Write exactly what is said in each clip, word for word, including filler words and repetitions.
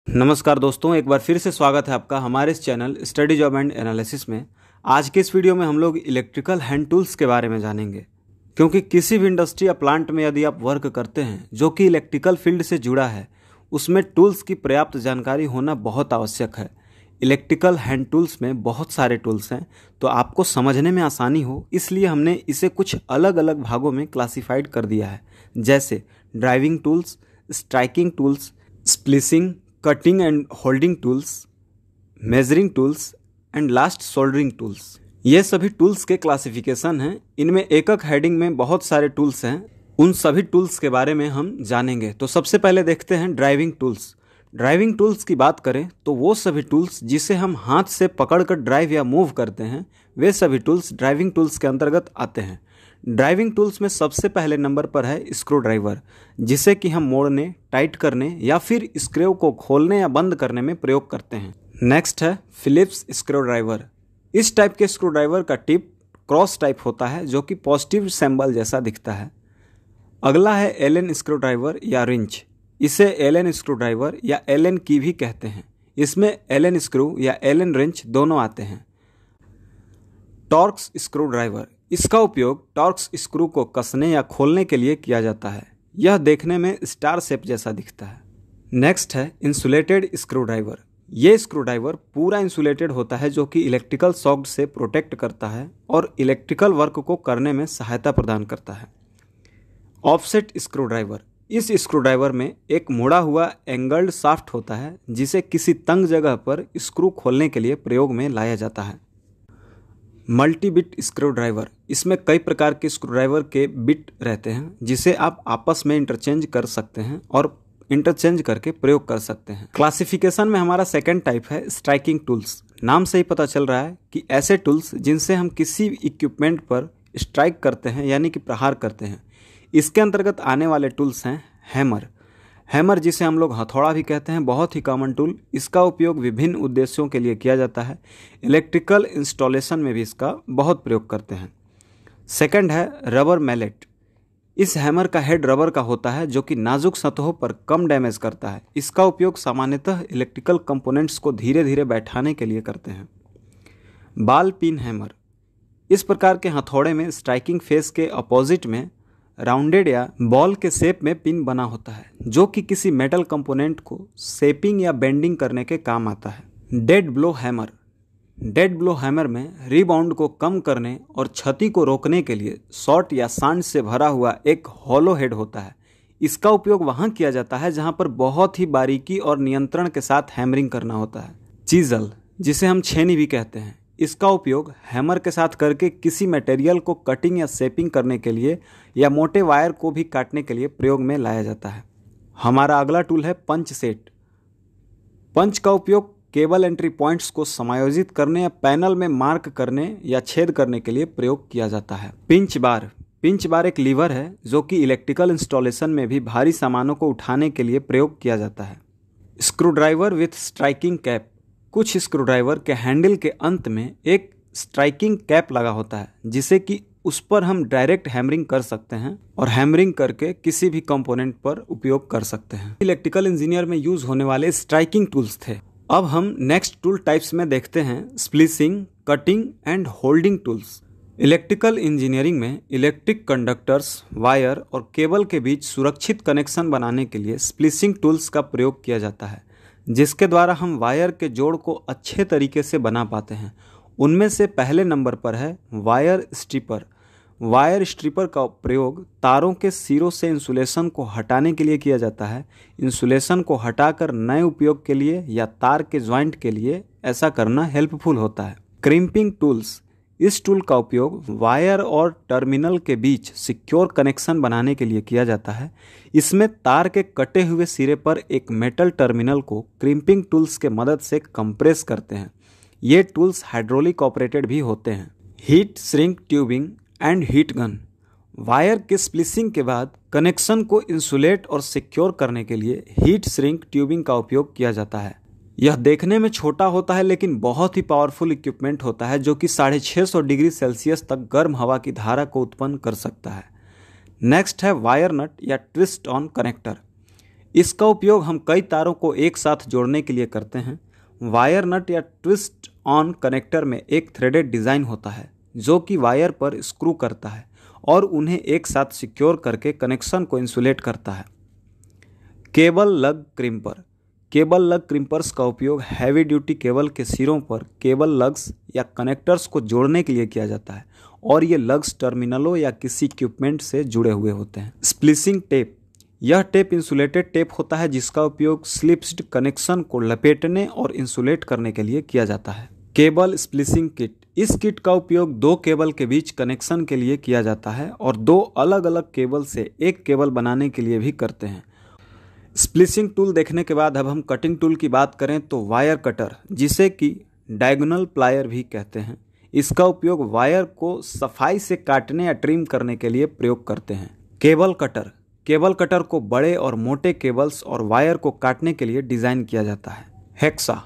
नमस्कार दोस्तों, एक बार फिर से स्वागत है आपका हमारे इस channel study job and analysis में। आज के इस वीडियो में हम लोग इलेक्ट्रिकल हैंड टूल्स के बारे में जानेंगे, क्योंकि किसी भी इंडस्ट्री या प्लांट में यदि आप वर्क करते हैं जो कि इलेक्ट्रिकल फील्ड से जुड़ा है, उसमें टूल्स की पर्याप्त जानकारी होना बहुत आवश्यक है। इलेक्ट्रिकल हैंड टूल्स में बहुत सारे टूल्स हैं, तो आपको समझने में आसानी हो इसलिए हमने इसे कुछ अलग अलग भागों में क्लासिफाइड कर दिया है, जैसे driving tools, striking tools, splicing, cutting and holding tools, measuring tools and last soldering tools. ये सभी टूल्स के क्लासिफिकेशन हैं। इनमें एक एक हेडिंग में बहुत सारे टूल्स हैं। उन सभी टूल्स के बारे में हम जानेंगे। तो सबसे पहले देखते हैं ड्राइविंग टूल्स। ड्राइविंग टूल्स की बात करें तो वो सभी टूल्स जिसे हम हाथ से पकड़कर ड्राइव या मूव करते हैं, वे सभी टूल्स ड्राइविंग टूल्स के अंतर्गत आते हैं। ड्राइविंग टूल्स में सबसे पहले नंबर पर है स्क्रू ड्राइवर, जिसे कि हम मोड़ने, टाइट करने या फिर स्क्रू को खोलने या बंद करने में प्रयोग करते हैं। नेक्स्ट है फिलिप्स स्क्रू ड्राइवर। इस टाइप के स्क्रू ड्राइवर का टिप क्रॉस टाइप होता है, जो कि पॉजिटिव सिंबल जैसा दिखता है। अगला है एलन स्क्रू ड्राइवर या रिंच। इसे एलन स्क्रू ड्राइवर या एलन की भी कहते हैं। इसमें एलन स्क्रू या एलन रिंच दोनों आते हैं। टॉर्क्स स्क्रू ड्राइवर, इसका उपयोग टॉर्क्स स्क्रू को कसने या खोलने के लिए किया जाता है। यह देखने में स्टार शेप जैसा दिखता है। नेक्स्ट है इंसुलेटेड स्क्रू ड्राइवर। ये स्क्रू ड्राइवर पूरा इंसुलेटेड होता है, जो कि इलेक्ट्रिकल शॉक से प्रोटेक्ट करता है और इलेक्ट्रिकल वर्क को करने में सहायता प्रदान करता है। ऑफसेट स्क्रू ड्राइवर, इस स्क्रू ड्राइवर में एक मुड़ा हुआ एंगल्ड शाफ्ट होता है, जिसे किसी तंग जगह पर स्क्रू खोलने के लिए प्रयोग में लाया जाता है। मल्टी बिट स्क्रू ड्राइवर, इसमें कई प्रकार के स्क्रू ड्राइवर के बिट रहते हैं, जिसे आप आपस में इंटरचेंज कर सकते हैं और इंटरचेंज करके प्रयोग कर सकते हैं। क्लासिफिकेशन में हमारा सेकंड टाइप है स्ट्राइकिंग टूल्स। नाम से ही पता चल रहा है कि ऐसे टूल्स जिनसे हम किसी इक्विपमेंट पर स्ट्राइक करते हैं, यानी कि प्रहार करते हैं। इसके अंतर्गत आने वाले टूल्स हैं हैमर। हैमर, जिसे हम लोग हथौड़ा भी कहते हैं, बहुत ही कॉमन टूल। इसका उपयोग विभिन्न उद्देश्यों के लिए किया जाता है। इलेक्ट्रिकल इंस्टॉलेशन में भी इसका बहुत प्रयोग करते हैं। सेकंड है रबर मैलेट। इस हैमर का हेड रबर का होता है, जो कि नाजुक सतहों पर कम डैमेज करता है। इसका उपयोग सामान्यतः इलेक्ट्रिकल कंपोनेंट्स को धीरे धीरे बैठाने के लिए करते हैं। बॉल पिन हैमर, इस प्रकार के हथौड़े में स्ट्राइकिंग फेस के अपोजिट में राउंडेड या बॉल के शेप में पिन बना होता है, जो कि किसी मेटल कंपोनेंट को शेपिंग या बेंडिंग करने के काम आता है। Dead blow hammer, dead blow hammer में रिबाउंड को कम करने और क्षति को रोकने के लिए शॉर्ट या सांड से भरा हुआ एक हॉलो हेड होता है। इसका उपयोग वहां किया जाता है जहां पर बहुत ही बारीकी और नियंत्रण के साथ हैमरिंग करना होता है। चीजल, जिसे हम छेनी भी कहते हैं, इसका उपयोग हैमर के साथ करके किसी मटेरियल को कटिंग या शेपिंग करने के लिए या मोटे वायर को भी काटने के लिए प्रयोग में लाया जाता है। हमारा अगला टूल है पंच सेट। पंच का उपयोग केबल एंट्री पॉइंट्स को समायोजित करने या पैनल में मार्क करने या छेद करने के लिए प्रयोग किया जाता है। पिंच बार, पिंच बार एक लीवर है, जो कि इलेक्ट्रिकल इंस्टॉलेशन में भी भारी सामानों को उठाने के लिए प्रयोग किया जाता है। Screw driver with striking cap, कुछ स्क्रू ड्राइवर के हैंडल के अंत में एक स्ट्राइकिंग कैप लगा होता है, जिसे कि उस पर हम डायरेक्ट हैमरिंग कर सकते हैं और हैमरिंग करके किसी भी कंपोनेंट पर उपयोग कर सकते हैं। इलेक्ट्रिकल इंजीनियर में यूज होने वाले स्ट्राइकिंग टूल्स थे। अब हम नेक्स्ट टूल टाइप्स में देखते हैं splicing, cutting and holding tools. Electrical engineering में इलेक्ट्रिक कंडक्टर्स, वायर और केबल के बीच सुरक्षित कनेक्शन बनाने के लिए स्प्लिसिंग टूल्स का प्रयोग किया जाता है, जिसके द्वारा हम वायर के जोड़ को अच्छे तरीके से बना पाते हैं। उनमें से पहले नंबर पर है वायर स्ट्रिपर। वायर स्ट्रिपर का प्रयोग तारों के सिरों से इंसुलेशन को हटाने के लिए किया जाता है। इंसुलेशन को हटाकर नए उपयोग के लिए या तार के ज्वाइंट के लिए ऐसा करना हेल्पफुल होता है। क्रिम्पिंग टूल्स, इस टूल का उपयोग वायर और टर्मिनल के बीच सिक्योर कनेक्शन बनाने के लिए किया जाता है। इसमें तार के कटे हुए सिरे पर एक मेटल टर्मिनल को क्रिम्पिंग टूल्स के मदद से कंप्रेस करते हैं। ये टूल्स हाइड्रोलिक ऑपरेटेड भी होते हैं। Heat shrink tubing and heat gun, wire के स्प्लिसिंग के बाद कनेक्शन को इंसुलेट और सिक्योर करने के लिए हीट श्रिंक ट्यूबिंग का उपयोग किया जाता है। यह देखने में छोटा होता है, लेकिन बहुत ही पावरफुल इक्विपमेंट होता है, जो कि साढ़े छः सौ डिग्री सेल्सियस तक गर्म हवा की धारा को उत्पन्न कर सकता है। नेक्स्ट है वायर नट या ट्विस्ट ऑन कनेक्टर। इसका उपयोग हम कई तारों को एक साथ जोड़ने के लिए करते हैं। वायर नट या ट्विस्ट ऑन कनेक्टर में एक थ्रेडेड डिज़ाइन होता है जो कि वायर पर स्क्रू करता है और उन्हें एक साथ सिक्योर करके कनेक्शन को इंसुलेट करता है। केबल लग क्रिम्पर। केबल लग क्रिम्पर्स का उपयोग हैवी ड्यूटी केबल के सिरों पर केबल लग्स या कनेक्टर्स को जोड़ने के लिए किया जाता है और ये लग्स टर्मिनलों या किसी इक्विपमेंट से जुड़े हुए होते हैं। Splicing tape. यह टेप इंसुलेटेड टेप होता है जिसका उपयोग स्लिप्ड कनेक्शन को लपेटने और इंसुलेट करने के लिए किया जाता है। Cable splicing kit. इस किट का उपयोग दो केबल के बीच कनेक्शन के लिए किया जाता है और दो अलग अलग केबल से एक केबल बनाने के लिए भी करते हैं। स्प्लिसिंग टूल देखने के बाद अब हम कटिंग टूल की बात करें तो वायर कटर, जिसे कि डायगोनल प्लायर भी कहते हैं, इसका उपयोग वायर को सफाई से काटने या ट्रिम करने के लिए प्रयोग करते हैं। Cable cutter. केबल कटर को बड़े और मोटे केबल्स और वायर को काटने के लिए डिज़ाइन किया जाता है। हेक्सा।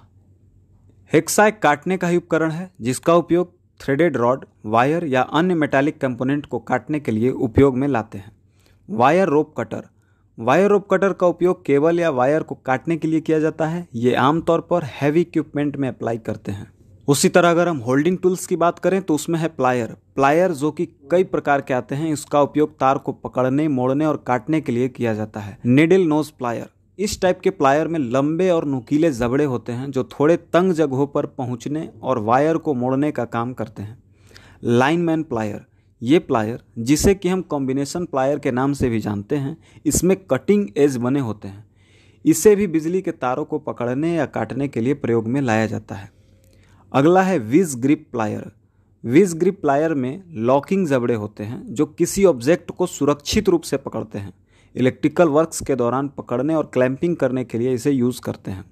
हेक्सा एक काटने का ही उपकरण है जिसका उपयोग थ्रेडेड रॉड, वायर या अन्य मेटालिक कंपोनेंट को काटने के लिए उपयोग में लाते हैं। Wire rope cutter. Wire rope cutter का उपयोग केबल या वायर को काटने के लिए किया जाता है। ये आमतौर पर हैवी इक्विपमेंट में अप्लाई करते हैं। उसी तरह अगर हम होल्डिंग टूल्स की बात करें तो उसमें है प्लायर। प्लायर जो कि कई प्रकार के आते हैं, इसका उपयोग तार को पकड़ने, मोड़ने और काटने के लिए किया जाता है। Needle nose plier. इस टाइप के प्लायर में लंबे और नुकीले जबड़े होते हैं जो थोड़े तंग जगहों पर पहुंचने और वायर को मोड़ने का काम करते हैं। Lineman plier. ये प्लायर, जिसे कि हम कॉम्बिनेशन प्लायर के नाम से भी जानते हैं, इसमें कटिंग एज बने होते हैं। इसे भी बिजली के तारों को पकड़ने या काटने के लिए प्रयोग में लाया जाता है। अगला है vise grip plier. Vise grip plier में लॉकिंग जबड़े होते हैं जो किसी ऑब्जेक्ट को सुरक्षित रूप से पकड़ते हैं। इलेक्ट्रिकल वर्क्स के दौरान पकड़ने और क्लैंपिंग करने के लिए इसे यूज़ करते हैं।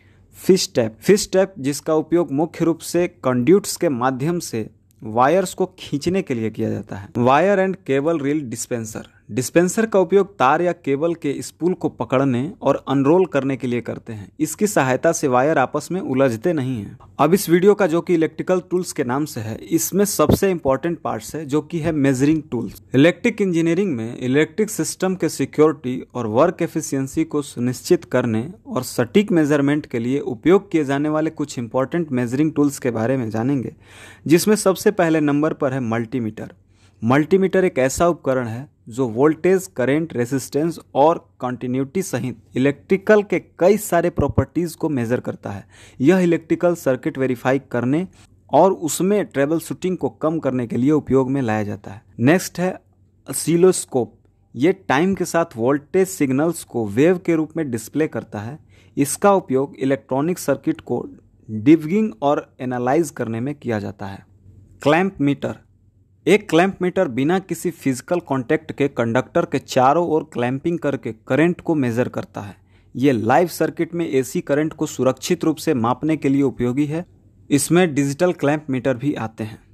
Fish tap. फिश टैप, जिसका उपयोग मुख्य रूप से कंड्यूट्स के माध्यम से वायर्स को खींचने के लिए किया जाता है। Wire and cable reel dispenser. Dispenser का उपयोग तार या केबल के स्पूल को पकड़ने और अनरोल करने के लिए करते हैं। इसकी सहायता से वायर आपस में उलझते नहीं हैं। अब इस वीडियो का जो कि इलेक्ट्रिकल टूल्स के नाम से है, इसमें सबसे इंपॉर्टेंट पार्ट्स है जो कि है मेजरिंग टूल्स। इलेक्ट्रिक इंजीनियरिंग में इलेक्ट्रिक सिस्टम के सिक्योरिटी और वर्क एफिशिएंसी को सुनिश्चित करने और सटीक मेजरमेंट के लिए उपयोग किए जाने वाले कुछ इंपॉर्टेंट मेजरिंग टूल्स के बारे में जानेंगे, जिसमें सबसे पहले नंबर पर है मल्टीमीटर। मल्टीमीटर एक ऐसा उपकरण है जो वोल्टेज, करंट, रेजिस्टेंस और कंटिन्यूटी सहित इलेक्ट्रिकल के कई सारे प्रॉपर्टीज़ को मेजर करता है। यह इलेक्ट्रिकल सर्किट वेरीफाई करने और उसमें ट्रबल शूटिंग को कम करने के लिए उपयोग में लाया जाता है। नेक्स्ट है ऑसिलोस्कोप। ये टाइम के साथ वोल्टेज सिग्नल्स को वेव के रूप में डिस्प्ले करता है। इसका उपयोग इलेक्ट्रॉनिक सर्किट को डिबगिंग और एनालाइज करने में किया जाता है। Clamp meter. एक क्लैंप मीटर बिना किसी फिजिकल कांटेक्ट के कंडक्टर के चारों ओर क्लैंपिंग करके करंट को मेजर करता है। ये लाइव सर्किट में एसी करंट को सुरक्षित रूप से मापने के लिए उपयोगी है। इसमें डिजिटल क्लैंप मीटर भी आते हैं।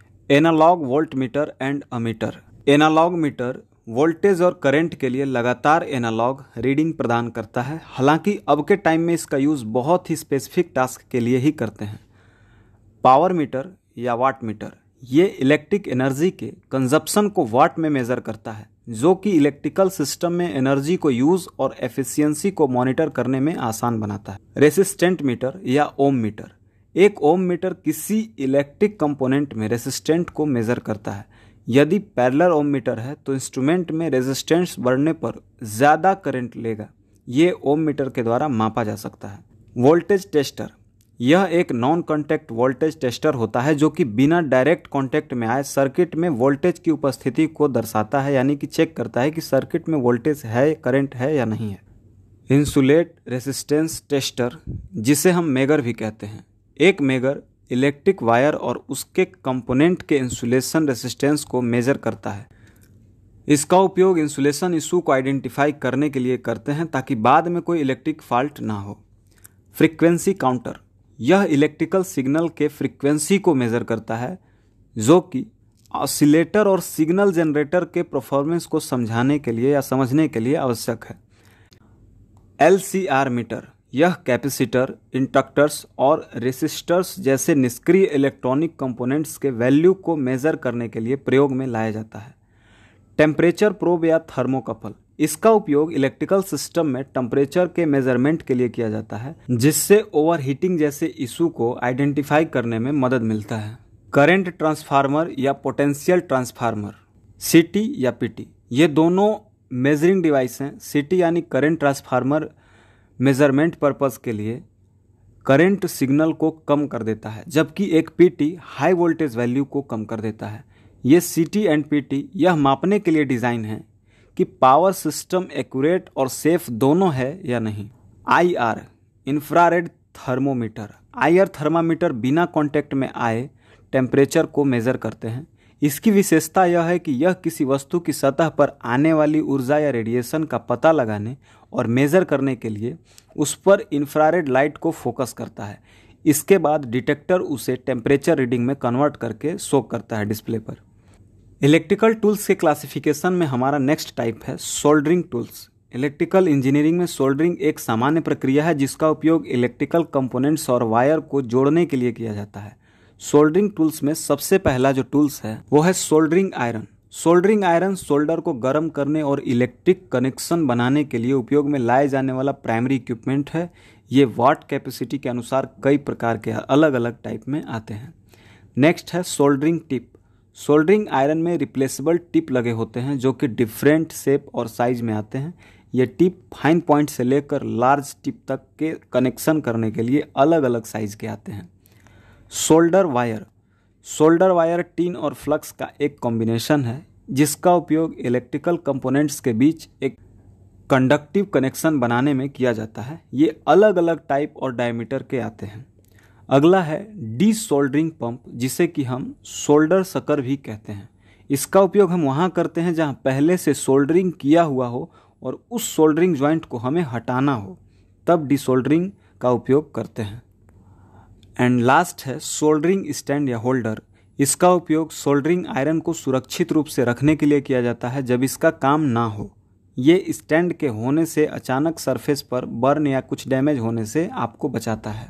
Analogue volt meter and ammeter. Analogue meter voltage और करंट के लिए लगातार एनालॉग रीडिंग प्रदान करता है। हालांकि अब के टाइम में इसका यूज़ बहुत ही स्पेसिफिक टास्क के लिए ही करते हैं। पावर मीटर या वाट मीटर, ये इलेक्ट्रिक एनर्जी के कंजप्शन को वाट में मेज़र करता है, जो कि इलेक्ट्रिकल सिस्टम में एनर्जी को यूज़ और एफिशिएंसी को मॉनिटर करने में आसान बनाता है। रेसिस्टेंट मीटर या ओम मीटर। एक ओम मीटर किसी इलेक्ट्रिक कंपोनेंट में रेसिस्टेंट को मेज़र करता है। यदि पैरेलल ओम मीटर है तो इंस्ट्रूमेंट में रेजिस्टेंस बढ़ने पर ज़्यादा करंट लेगा। ये ओम मीटर के द्वारा मापा जा सकता है। वोल्टेज टेस्टर, यह एक नॉन कॉन्टैक्ट वोल्टेज टेस्टर होता है जो कि बिना डायरेक्ट कांटेक्ट में आए सर्किट में वोल्टेज की उपस्थिति को दर्शाता है, यानी कि चेक करता है कि सर्किट में वोल्टेज है, करंट है या नहीं है। इंसुलेट रेसिस्टेंस टेस्टर, जिसे हम मेगर भी कहते हैं। एक मेगर इलेक्ट्रिक वायर और उसके कंपोनेंट के इंसुलेशन रेसिस्टेंस को मेजर करता है। इसका उपयोग इंसुलेशन इशू को आइडेंटिफाई करने के लिए करते हैं ताकि बाद में कोई इलेक्ट्रिक फॉल्ट ना हो। फ्रीक्वेंसी काउंटर, यह इलेक्ट्रिकल सिग्नल के फ्रीक्वेंसी को मेजर करता है जो कि ऑसिलेटर और सिग्नल जनरेटर के परफॉर्मेंस को समझाने के लिए या समझने के लिए आवश्यक है। एल सी आर मीटर, यह कैपेसिटर, इंडक्टर्स और रेसिस्टर्स जैसे निष्क्रिय इलेक्ट्रॉनिक कंपोनेंट्स के वैल्यू को मेजर करने के लिए प्रयोग में लाया जाता है। टेम्परेचर प्रोब या थर्मोकपल, इसका उपयोग इलेक्ट्रिकल सिस्टम में टेम्परेचर के मेजरमेंट के लिए किया जाता है, जिससे ओवरहीटिंग जैसे इशू को आइडेंटिफाई करने में मदद मिलता है। करंट ट्रांसफार्मर या पोटेंशियल ट्रांसफार्मर, सीटी या पीटी, ये दोनों मेजरिंग डिवाइस हैं। सीटी यानी करंट ट्रांसफार्मर मेजरमेंट पर्पस के लिए करंट सिग्नल को कम कर देता है, जबकि एक पीटी हाई वोल्टेज वैल्यू को कम कर देता है। ये सीटी एंड पीटी यह मापने के लिए डिज़ाइन है कि पावर सिस्टम एक्यूरेट और सेफ दोनों है या नहीं। I R infrared thermometer, I R thermometer बिना कांटेक्ट में आए टेम्परेचर को मेज़र करते हैं। इसकी विशेषता यह है कि यह किसी वस्तु की सतह पर आने वाली ऊर्जा या रेडिएशन का पता लगाने और मेज़र करने के लिए उस पर इंफ्रारेड लाइट को फोकस करता है। इसके बाद डिटेक्टर उसे टेम्परेचर रीडिंग में कन्वर्ट करके शो करता है डिस्प्ले पर। इलेक्ट्रिकल टूल्स के क्लासिफिकेशन में हमारा नेक्स्ट टाइप है सोल्डरिंग टूल्स। इलेक्ट्रिकल इंजीनियरिंग में सोल्डरिंग एक सामान्य प्रक्रिया है जिसका उपयोग इलेक्ट्रिकल कंपोनेंट्स और वायर को जोड़ने के लिए किया जाता है। सोल्डरिंग टूल्स में सबसे पहला जो टूल्स है वो है soldering iron. Soldering iron solder को गर्म करने और इलेक्ट्रिक कनेक्शन बनाने के लिए उपयोग में लाए जाने वाला प्राइमरी इक्विपमेंट है। ये वाट कैपेसिटी के अनुसार कई प्रकार के अलग अलग टाइप में आते हैं। नेक्स्ट है सोल्डरिंग टिप। सोल्डरिंग आयरन में रिप्लेसेबल टिप लगे होते हैं जो कि डिफरेंट शेप और साइज में आते हैं। ये टिप फाइन पॉइंट से लेकर लार्ज टिप तक के कनेक्शन करने के लिए अलग अलग साइज के आते हैं। Solder wire. Solder wire tin और फ्लक्स का एक कॉम्बिनेशन है जिसका उपयोग इलेक्ट्रिकल कंपोनेंट्स के बीच एक कंडक्टिव कनेक्शन बनाने में किया जाता है। ये अलग अलग टाइप और डायमीटर के आते हैं। अगला है डी सोल्डरिंग पंप, जिसे कि हम सोल्डर सकर भी कहते हैं। इसका उपयोग हम वहाँ करते हैं जहाँ पहले से सोल्डरिंग किया हुआ हो और उस सोल्डरिंग जॉइंट को हमें हटाना हो, तब डी सोल्डरिंग का उपयोग करते हैं। एंड लास्ट है सोल्डरिंग स्टैंड या होल्डर। इसका उपयोग सोल्डरिंग आयरन को सुरक्षित रूप से रखने के लिए किया जाता है जब इसका काम ना हो। ये स्टैंड के होने से अचानक सरफेस पर बर्न या कुछ डैमेज होने से आपको बचाता है।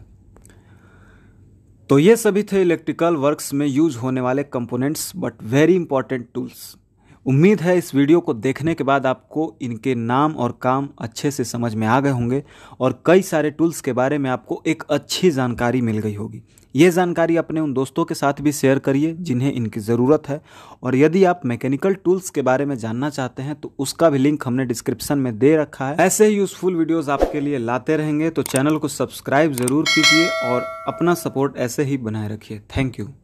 तो ये सभी थे इलेक्ट्रिकल वर्क्स में यूज होने वाले components but very important tools. उम्मीद है इस वीडियो को देखने के बाद आपको इनके नाम और काम अच्छे से समझ में आ गए होंगे और कई सारे टूल्स के बारे में आपको एक अच्छी जानकारी मिल गई होगी। ये जानकारी अपने उन दोस्तों के साथ भी शेयर करिए जिन्हें इनकी ज़रूरत है। और यदि आप मैकेनिकल टूल्स के बारे में जानना चाहते हैं तो उसका भी लिंक हमने डिस्क्रिप्शन में दे रखा है। ऐसे ही यूज़फुल वीडियोज़ आपके लिए लाते रहेंगे, तो चैनल को सब्सक्राइब ज़रूर कीजिए और अपना सपोर्ट ऐसे ही बनाए रखिए। Thank you.